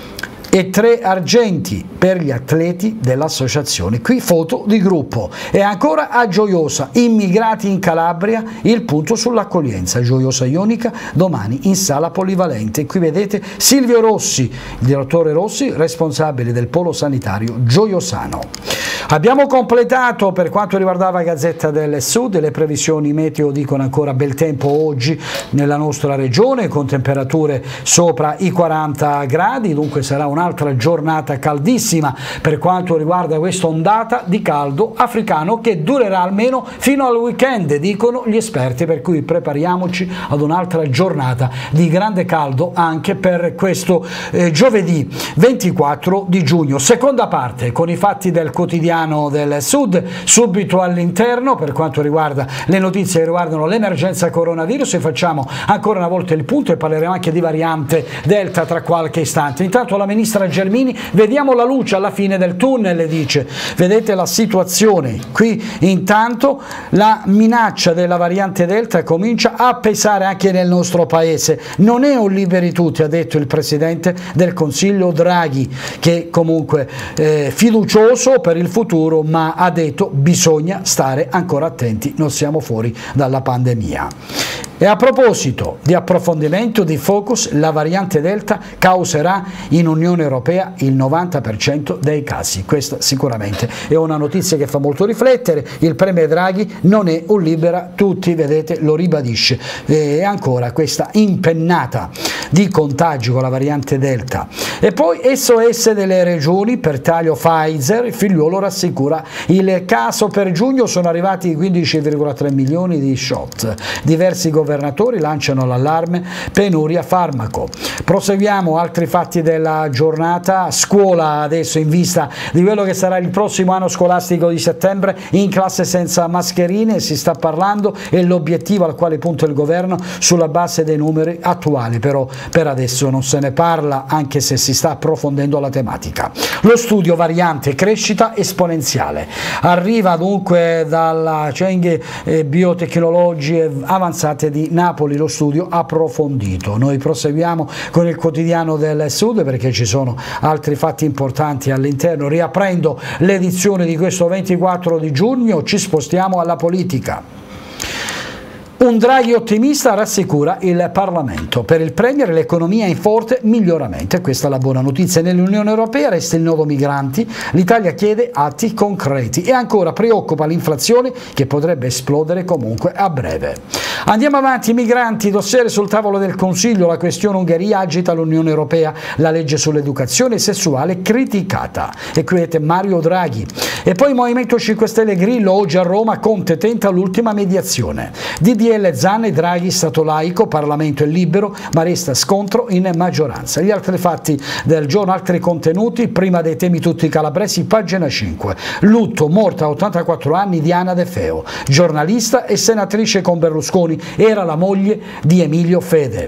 e 3 argenti per gli atleti dell'associazione. Qui foto di gruppo. E ancora a Gioiosa, immigrati in Calabria, il punto sull'accoglienza. Gioiosa Ionica domani in sala polivalente. Qui vedete Silvio Rossi, il direttore Rossi, responsabile del polo sanitario gioiosano. Abbiamo completato per quanto riguardava Gazzetta del Sud, le previsioni meteo dicono ancora bel tempo oggi nella nostra regione con temperature sopra i 40 gradi, dunque sarà un'altra giornata caldissima per quanto riguarda questa ondata di caldo africano che durerà almeno fino al weekend, dicono gli esperti, per cui prepariamoci ad un'altra giornata di grande caldo anche per questo giovedì 24 di giugno. Seconda parte con i fatti del quotidiano del Sud, subito all'interno per quanto riguarda le notizie che riguardano l'emergenza coronavirus, e facciamo ancora una volta il punto e parleremo anche di variante Delta tra qualche istante. Intanto la ministra Gelmini, vediamo la luce alla fine del tunnel, dice. Vedete la situazione qui, intanto la minaccia della variante Delta comincia a pesare anche nel nostro paese. Non è un liberi tutti, ha detto il presidente del Consiglio Draghi, che comunque fiducioso per il futuro, ma ha detto bisogna stare ancora attenti, non siamo fuori dalla pandemia. E a proposito di approfondimento di Focus, la variante Delta causerà in Unione Europea il 90% dei casi. Questa sicuramente è una notizia che fa molto riflettere. Il premier Draghi non è un libera tutti, vedete, lo ribadisce. E ancora questa impennata di contagi con la variante Delta. E poi SOS delle regioni per taglio Pfizer, Figliuolo rassicura. Il caso per giugno sono arrivati 15,3 milioni di shot. Diversi governatori lanciano l'allarme, penuria farmaco. Proseguiamo altri fatti della giornata. Scuola adesso in vista di quello che sarà il prossimo anno scolastico di settembre, in classe senza mascherine si sta parlando, e l'obiettivo al quale punta il governo sulla base dei numeri attuali, però per adesso non se ne parla, anche se si sta approfondendo la tematica. Lo studio variante crescita esponenziale arriva dunque dalla Cheng Biotecnologie Avanzate di Napoli, lo studio approfondito. Noi proseguiamo con il quotidiano del Sud perché ci sono altri fatti importanti all'interno. Riaprendo l'edizione di questo 24 di giugno, ci spostiamo alla politica. Un Draghi ottimista rassicura il Parlamento. Per il Premier l'economia è in forte miglioramento, e questa è la buona notizia. Nell'Unione Europea resta il nodo migranti, l'Italia chiede atti concreti, e ancora preoccupa l'inflazione che potrebbe esplodere comunque a breve. Andiamo avanti, migranti, dossier sul tavolo del Consiglio, la questione Ungheria agita l'Unione Europea, la legge sull'educazione sessuale criticata. E qui vedete Mario Draghi. E poi Movimento 5 Stelle Grillo, oggi a Roma Conte tenta l'ultima mediazione. DDL Zan e Draghi, Stato laico, Parlamento è libero, ma resta scontro in maggioranza. Gli altri fatti del giorno, altri contenuti, prima dei temi tutti calabresi, pagina 5. Lutto, morta a 84 anni Diana De Feo, giornalista e senatrice con Berlusconi, era la moglie di Emilio Fede.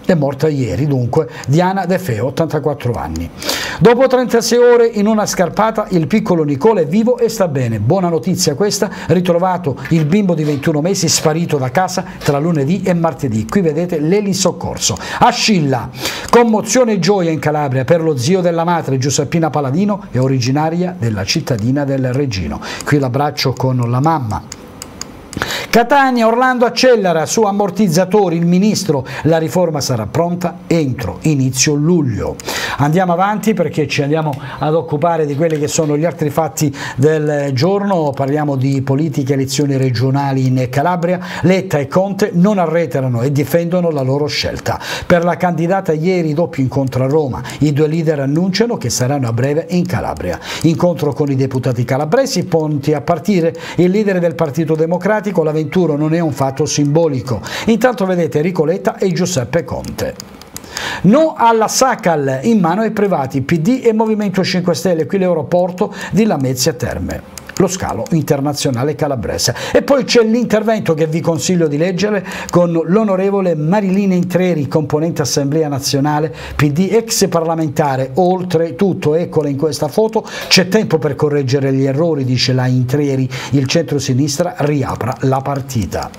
È morta ieri, dunque, Diana De Feo, 84 anni. Dopo 36 ore in una scarpata il piccolo Nicola è vivo e sta bene. Buona notizia questa, ritrovato il bimbo di 21 mesi sparito da casa tra lunedì e martedì. Qui vedete l'elisoccorso. A Scilla, commozione e gioia in Calabria per lo zio della madre, Giuseppina Paladino, è originaria della cittadina del Reggino. Qui l'abbraccio con la mamma. Catania, Orlando accelera su ammortizzatori, il ministro, la riforma sarà pronta entro inizio luglio. Andiamo avanti perché ci andiamo ad occupare di quelli che sono gli altri fatti del giorno. Parliamo di politiche, elezioni regionali in Calabria. Letta e Conte non arretrano e difendono la loro scelta. Per la candidata ieri doppio incontro a Roma, i due leader annunciano che saranno a breve in Calabria. Incontro con i deputati calabresi, pronti a partire. Il leader del Partito Democratico, l'avventura non è un fatto simbolico. Intanto vedete Enrico Letta e Giuseppe Conte. No alla Sacal, in mano ai privati, PD e Movimento 5 Stelle, qui l'aeroporto di Lamezia Terme, lo scalo internazionale calabrese. E poi c'è l'intervento che vi consiglio di leggere con l'onorevole Marilina Intrieri, componente Assemblea Nazionale PD, ex parlamentare. Oltretutto, eccola in questa foto, c'è tempo per correggere gli errori, dice la Intrieri, il centro-sinistra riapra la partita.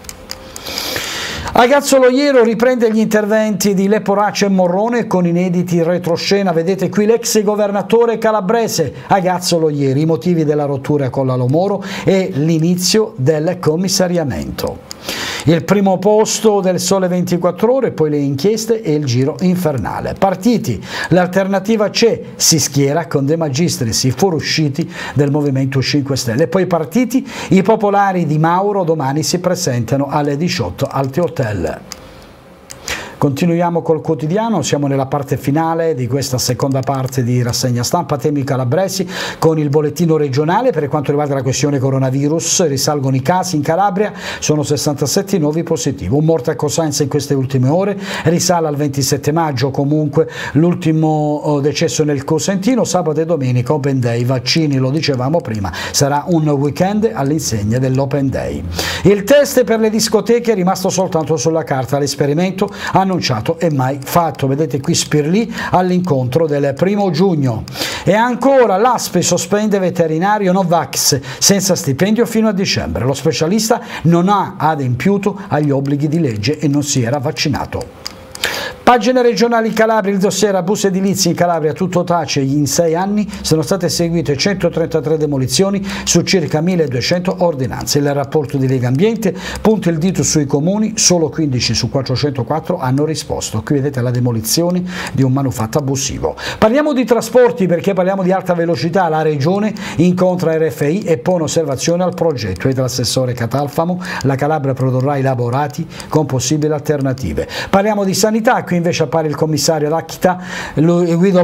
Agazzolo Iero riprende gli interventi di Leporaccia e Morrone con inediti retroscena. Vedete qui l'ex governatore calabrese Agazzolo Ieri, i motivi della rottura con la Lomoro e l'inizio del commissariamento. Il primo posto del Sole 24 Ore, poi le inchieste e il giro infernale. Partiti, l'alternativa c'è, si schiera con De Magistris, i fuoriusciti del Movimento 5 Stelle. Poi partiti, i popolari di Mauro domani si presentano alle 18 al Hotel. Continuiamo col quotidiano, siamo nella parte finale di questa seconda parte di rassegna stampa, temi calabresi, con il bollettino regionale. Per quanto riguarda la questione coronavirus, risalgono i casi in Calabria, sono 67 nuovi positivi, un morto a Cosenza in queste ultime ore, risale al 27 maggio comunque l'ultimo decesso nel Cosentino. Sabato e domenica Open Day, vaccini, lo dicevamo prima, sarà un weekend all'insegna dell'Open Day. Il test per le discoteche è rimasto soltanto sulla carta, l'esperimento annunciato e mai fatto. Vedete qui Spirlì all'incontro del 1° giugno. E ancora l'ASPI sospende veterinario Novax senza stipendio fino a dicembre. Lo specialista non ha adempiuto agli obblighi di legge e non si era vaccinato. Pagine regionali Calabria, il dossier abusi edilizi in Calabria tutto tace. In 6 anni sono state eseguite 133 demolizioni su circa 1200 ordinanze. Il rapporto di Lega Ambiente punta il dito sui comuni, solo 15 su 404 hanno risposto. Qui vedete la demolizione di un manufatto abusivo. Parliamo di trasporti perché parliamo di alta velocità. La regione incontra RFI e pone osservazione al progetto. Vedete l'assessore Catalfamo, la Calabria produrrà i lavorati con possibili alternative. Parliamo di sanità, qui invece appare il commissario ad Acchita Guido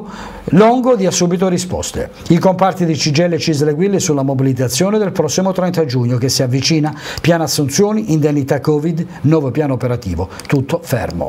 Longo dia subito risposte. I comparti di CGIL e Cisle Guille sulla mobilitazione del prossimo 30 giugno che si avvicina, piano assunzioni, indennità Covid, nuovo piano operativo, tutto fermo.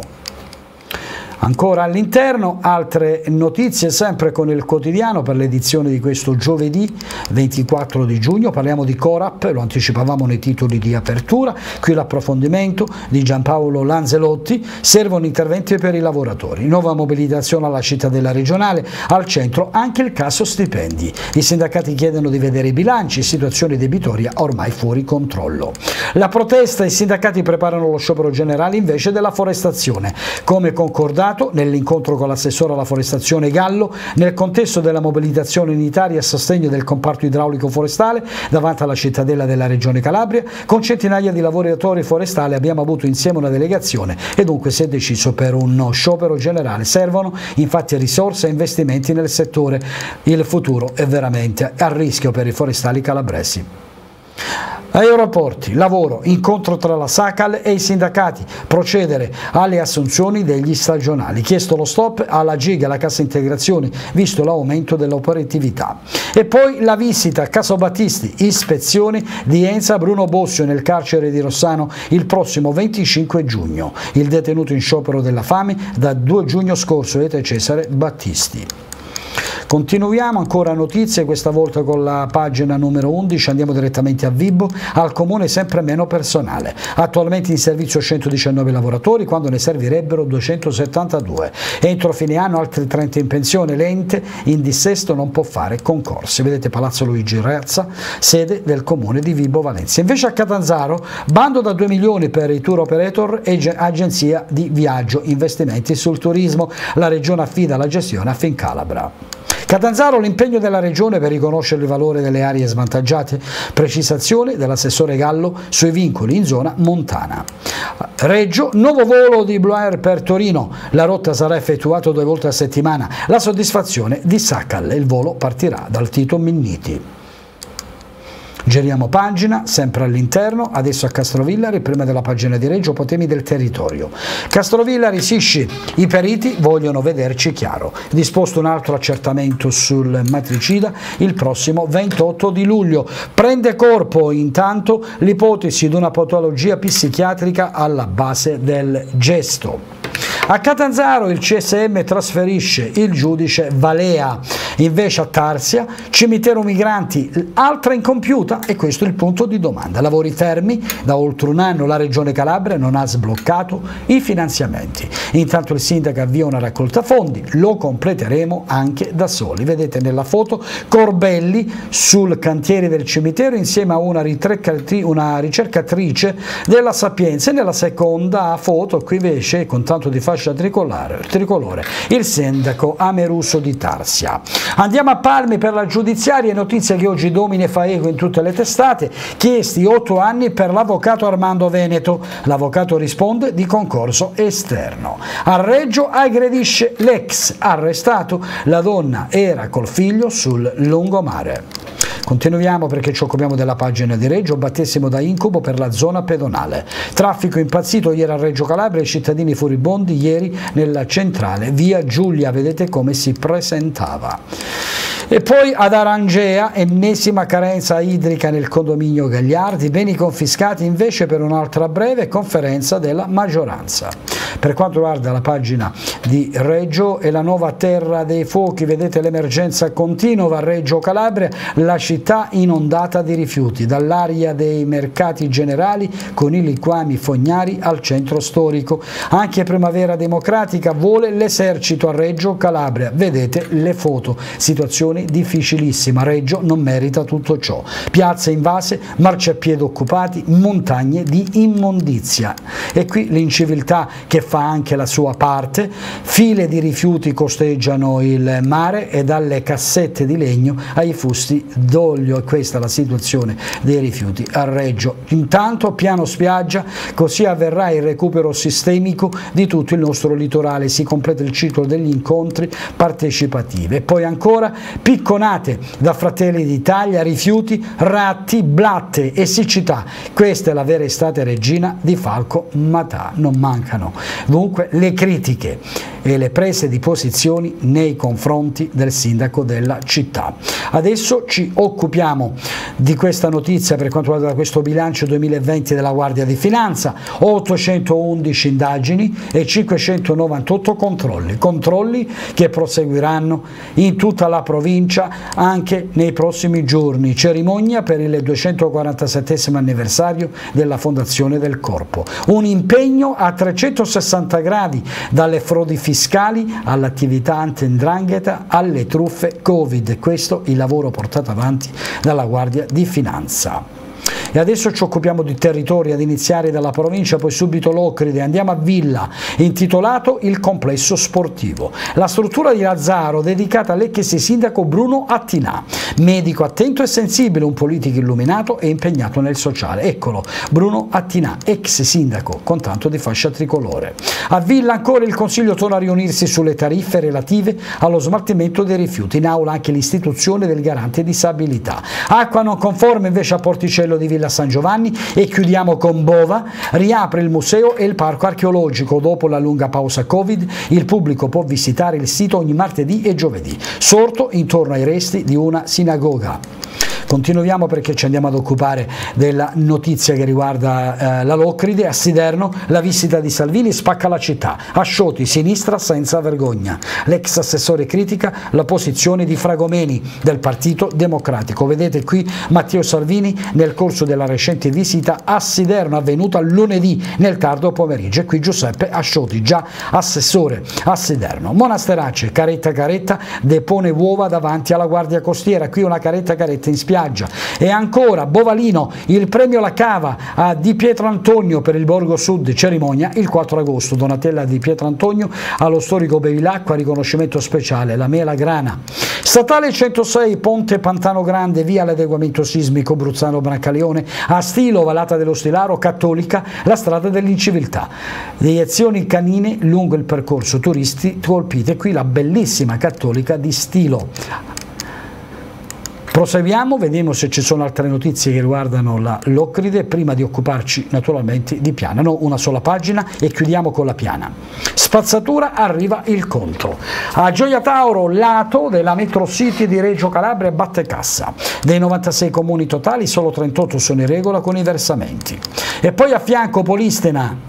Ancora all'interno, altre notizie sempre con il quotidiano per l'edizione di questo giovedì 24 di giugno, parliamo di Corap, lo anticipavamo nei titoli di apertura, qui l'approfondimento di Giampaolo Lanzelotti, servono interventi per i lavoratori, nuova mobilitazione alla cittadella regionale, al centro anche il caso stipendi, i sindacati chiedono di vedere i bilanci, situazione debitoria ormai fuori controllo. La protesta, i sindacati preparano lo sciopero generale invece della forestazione, come concordato nell'incontro con l'assessore alla forestazione Gallo, nel contesto della mobilitazione unitaria a sostegno del comparto idraulico forestale davanti alla cittadella della regione Calabria, con centinaia di lavoratori forestali abbiamo avuto insieme una delegazione e dunque si è deciso per un sciopero generale. Servono infatti risorse e investimenti nel settore, il futuro è veramente a rischio per i forestali calabresi. Aeroporti, lavoro, incontro tra la Sacal e i sindacati, procedere alle assunzioni degli stagionali, chiesto lo stop alla GIG, alla cassa integrazione, visto l'aumento dell'operatività. E poi la visita a Caso Battisti, ispezione di Enza Bruno Bossio nel carcere di Rossano il prossimo 25 giugno, il detenuto in sciopero della fame da 2 giugno scorso, Cesare Battisti. Continuiamo, ancora notizie, questa volta con la pagina numero 11, andiamo direttamente a Vibo. Al comune sempre meno personale, attualmente in servizio 119 lavoratori quando ne servirebbero 272, entro fine anno altri 30 in pensione, l'ente in dissesto non può fare concorsi. Vedete Palazzo Luigi Razza, sede del comune di Vibo Valentia. Invece a Catanzaro, bando da 2 milioni per i tour operator e agenzia di viaggio, investimenti sul turismo, la regione affida la gestione a Fincalabra. Catanzaro, l'impegno della regione per riconoscere il valore delle aree svantaggiate, precisazione dell'assessore Gallo sui vincoli in zona montana. Reggio, nuovo volo di Blue Air per Torino, la rotta sarà effettuata 2 volte a settimana, la soddisfazione di Saccal, il volo partirà dal Tito Minniti. Giriamo pagina, sempre all'interno, adesso a Castrovillari, prima della pagina di Reggio, temi del territorio. Castrovillari, Sisci, i periti vogliono vederci chiaro. Disposto un altro accertamento sul matricida il prossimo 28 di luglio. Prende corpo intanto l'ipotesi di una patologia psichiatrica alla base del gesto. A Catanzaro il CSM trasferisce il giudice Valea, invece a Tarsia, cimitero migranti, altra incompiuta, e questo è il punto di domanda. Lavori fermi, da oltre un anno la Regione Calabria non ha sbloccato i finanziamenti. Intanto il sindaco avvia una raccolta fondi, lo completeremo anche da soli. Vedete nella foto Corbelli sul cantiere del cimitero insieme a una ricercatrice della Sapienza, e nella seconda foto qui invece con tanto di fascia tricolore il sindaco Ameruso di Tarsia. Andiamo a Palmi per la giudiziaria, notizia che oggi domina e fa eco in tutte le testate, chiesti 8 anni per l'avvocato Armando Veneto, l'avvocato risponde di concorso esterno. A Reggio aggredisce l'ex, arrestato, la donna era col figlio sul lungomare. Continuiamo perché ci occupiamo della pagina di Reggio, battesimo da incubo per la zona pedonale. Traffico impazzito ieri a Reggio Calabria, i cittadini furibondi ieri nella centrale, via Giulia, vedete come si presentava. E poi ad Arangea, ennesima carenza idrica nel condominio Gagliardi, beni confiscati invece per un'altra breve conferenza della maggioranza. Per quanto riguarda la pagina di Reggio e la nuova terra dei fuochi, vedete l'emergenza continua a Reggio Calabria, la città inondata di rifiuti, dall'area dei mercati generali con i liquami fognari al centro storico. Anche Primavera Democratica vuole l'esercito a Reggio Calabria, vedete le foto, situazione difficilissima. Reggio non merita tutto ciò, piazze invase, marciapiedi occupati, montagne di immondizia, e qui l'inciviltà che fa anche la sua parte, file di rifiuti costeggiano il mare e dalle cassette di legno ai fusti d'olio, e questa è la situazione dei rifiuti a Reggio. Intanto piano spiaggia, così avverrà il recupero sistemico di tutto il nostro litorale, si completa il ciclo degli incontri partecipativi. E poi ancora picconate da Fratelli d'Italia, rifiuti, ratti, blatte e siccità, questa è la vera estate reggina di Falco Matà, non mancano dunque le critiche e le prese di posizioni nei confronti del sindaco della città. Adesso ci occupiamo di questa notizia per quanto riguarda questo bilancio 2020 della Guardia di Finanza, 811 indagini e 598 controlli che proseguiranno in tutta la provincia anche nei prossimi giorni. Cerimonia per il 247° anniversario della fondazione del Corpo. Un impegno a 360 gradi, dalle frodi fiscali all'attività anti-'ndrangheta alle truffe Covid. Questo il lavoro portato avanti dalla Guardia di Finanza. E adesso ci occupiamo di territori, ad iniziare dalla provincia, poi subito Locride. Andiamo a Villa, intitolato Il complesso sportivo. La struttura di Lazzaro dedicata all'ex sindaco Bruno Attinà, medico attento e sensibile, un politico illuminato e impegnato nel sociale. Eccolo, Bruno Attinà, ex sindaco con tanto di fascia tricolore. A Villa ancora il Consiglio torna a riunirsi sulle tariffe relative allo smaltimento dei rifiuti, in aula anche l'istituzione del garante disabilità. Acqua non conforme invece a Porticello di Villa San Giovanni, e chiudiamo con Bova, riapre il museo e il parco archeologico. Dopo la lunga pausa Covid il pubblico può visitare il sito ogni martedì e giovedì, sorto intorno ai resti di una sinagoga. Continuiamo perché ci andiamo ad occupare della notizia che riguarda la Locride. A Siderno la visita di Salvini spacca la città, Ascioti sinistra senza vergogna, l'ex assessore critica la posizione di Fragomeni del Partito Democratico. Vedete qui Matteo Salvini nel corso della recente visita a Siderno avvenuta lunedì nel tardo pomeriggio, e qui Giuseppe Ascioti, già assessore a Siderno. Monasterace, caretta depone uova davanti alla Guardia Costiera, qui una caretta in spiaggia. E ancora Bovalino, il premio La Cava a Di Pietro Antonio per il Borgo Sud, cerimonia il 4 agosto, Donatella Di Pietro Antonio allo storico Bevilacqua, riconoscimento speciale, la mela grana. Statale 106, Ponte Pantano Grande, via l'adeguamento sismico Bruzzano Brancaleone, a Stilo, Vallata dello Stilaro, Cattolica, la strada dell'inciviltà. Deiezioni canine lungo il percorso, turisti colpite, qui la bellissima Cattolica di Stilo. Proseguiamo, vediamo se ci sono altre notizie che riguardano la Locride, prima di occuparci naturalmente di Piana. No, una sola pagina e chiudiamo con la Piana. Spazzatura, arriva il conto. A Gioia Tauro, lato della Metro City di Reggio Calabria batte cassa. Dei 96 comuni totali solo 38 sono in regola con i versamenti. E poi a fianco Polistena.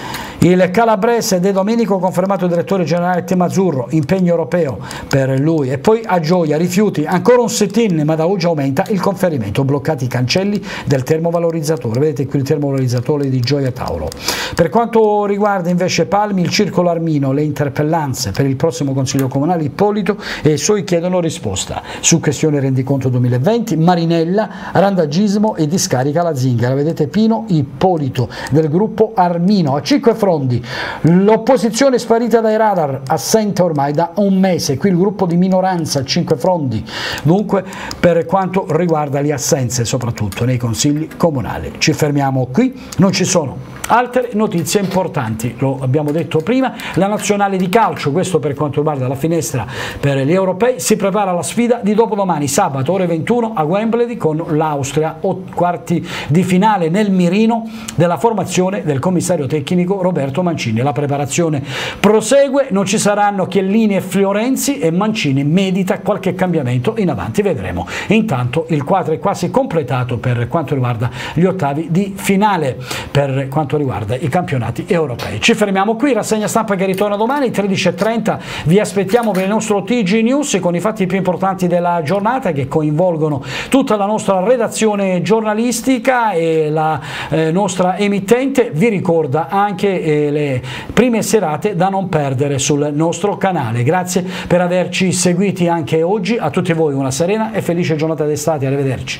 Il calabrese De Domenico confermato direttore generale Tema Azzurro, impegno europeo per lui. E poi a Gioia, rifiuti, ancora un sit-in, ma da oggi aumenta il conferimento, bloccati i cancelli del termovalorizzatore. Vedete qui il termovalorizzatore di Gioia Tauro. Per quanto riguarda invece Palmi, il Circolo Armino, le interpellanze per il prossimo Consiglio Comunale, Ippolito e i suoi chiedono risposta su questione rendiconto 2020, Marinella, randagismo e discarica la zingara. Vedete Pino Ippolito del gruppo Armino. A Cinque Fronti, l'opposizione sparita dai radar, assente ormai da un mese, qui il gruppo di minoranza Cinque Fronti. Dunque per quanto riguarda le assenze soprattutto nei consigli comunali. Ci fermiamo qui, non ci sono altre notizie importanti, lo abbiamo detto prima. La nazionale di calcio, questo per quanto riguarda la finestra per gli europei, si prepara alla sfida di dopodomani, sabato ore 21 a Wembley con l'Austria, quarti di finale nel mirino della formazione del commissario tecnico Roberto Mancini. La preparazione prosegue, non ci saranno Chiellini e Fiorenzi e Mancini medita qualche cambiamento in avanti, vedremo. Intanto il quadro è quasi completato per quanto riguarda gli ottavi di finale, per quanto riguarda i campionati europei. Ci fermiamo qui, rassegna stampa che ritorna domani 13:30, vi aspettiamo per il nostro TG News con i fatti più importanti della giornata che coinvolgono tutta la nostra redazione giornalistica e la nostra emittente. Vi ricorda anche le prime serate da non perdere sul nostro canale. Grazie per averci seguiti anche oggi, a tutti voi una serena e felice giornata d'estate, arrivederci.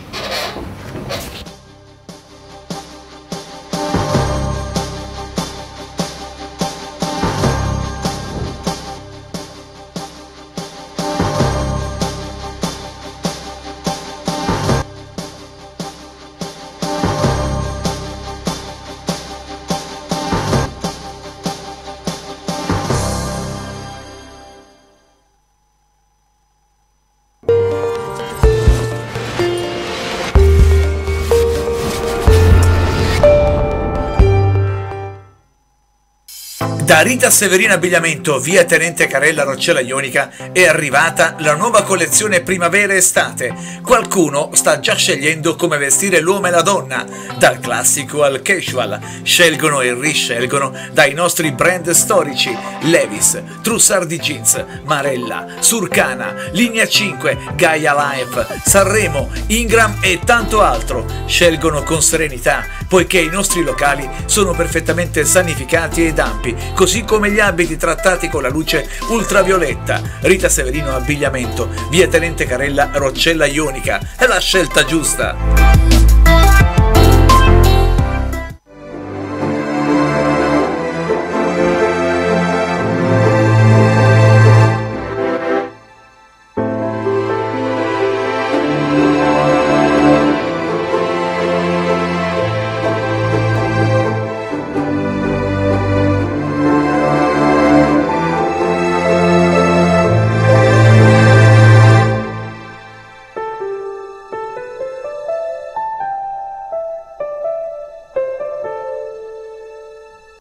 Da Rita Severina Abbigliamento, via Tenente Carella Roccella Ionica, è arrivata la nuova collezione primavera-estate. Qualcuno sta già scegliendo come vestire l'uomo e la donna, dal classico al casual. Scelgono e riscelgono dai nostri brand storici: Levi's, Trussardi Jeans, Marella, Surcana, Linea 5, Gaia Life, Sanremo, Ingram e tanto altro. Scelgono con serenità, poiché i nostri locali sono perfettamente sanificati ed ampi, così come gli abiti trattati con la luce ultravioletta. Rita Severino Abbigliamento, via Tenente Carella Roccella Ionica, è la scelta giusta.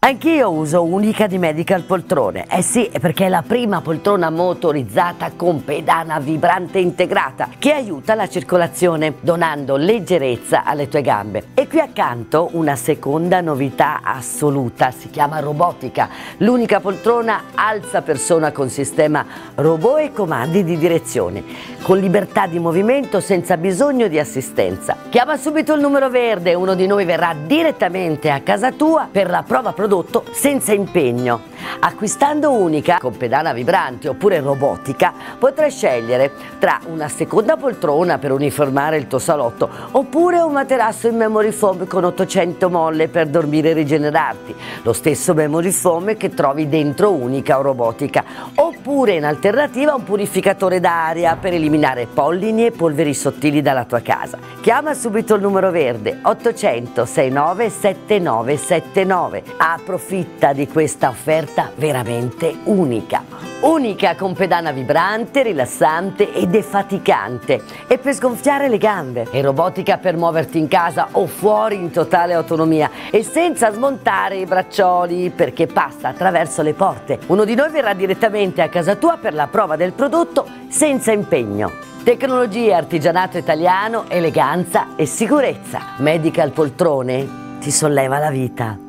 Anch'io uso Unica di Medical Poltrone. Eh sì, perché è la prima poltrona motorizzata con pedana vibrante integrata che aiuta la circolazione, donando leggerezza alle tue gambe. E qui accanto una seconda novità assoluta, si chiama robotica. L'Unica poltrona alza persona con sistema robot e comandi di direzione, con libertà di movimento senza bisogno di assistenza. Chiama subito il numero verde, uno di noi verrà direttamente a casa tua per la prova prodotto senza impegno. Acquistando Unica con pedana vibrante oppure robotica potrai scegliere tra una seconda poltrona per uniformare il tuo salotto oppure un materasso in memory foam con 800 molle per dormire e rigenerarti, lo stesso memory foam che trovi dentro Unica o robotica, oppure in alternativa un purificatore d'aria per eliminare pollini e polveri sottili dalla tua casa. Chiama subito il numero verde 800 69 7979. Approfitta di questa offerta veramente unica. Unica con pedana vibrante, rilassante e defaticante, e per sgonfiare le gambe, e robotica per muoverti in casa o fuori in totale autonomia e senza smontare i braccioli, perché passa attraverso le porte. Uno di noi verrà direttamente a casa tua per la prova del prodotto senza impegno. Tecnologia, artigianato italiano, eleganza e sicurezza. Medical Poltrone ti solleva la vita.